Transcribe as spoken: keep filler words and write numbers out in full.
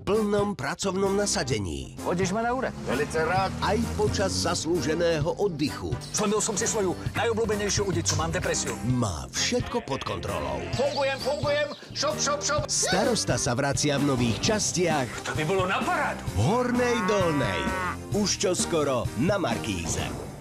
plnom pracovnom nasadení. Vodíš ma na úrad? Velice rád. Aj počas zaslúženého oddychu. Zlomil som si svoju najobľúbenejšiu udicu, mám depresiu. Má všetko pod kontrolou. Fungujem, fungujem. Šop, šop, šop. Starosta sa vracia v nových častiach To by bolo na parádu. Hornej Dolnej. Už čoskoro na Markíze.